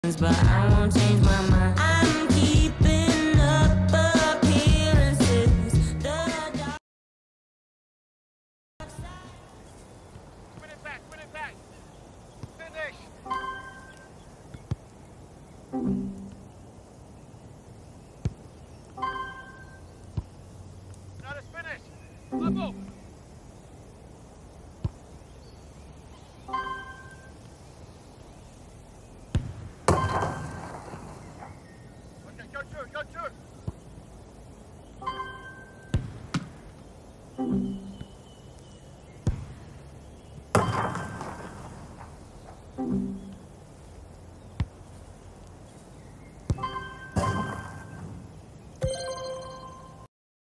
but I won't change my mind. I'm keeping up appearances. The dark side. Win it back, finish!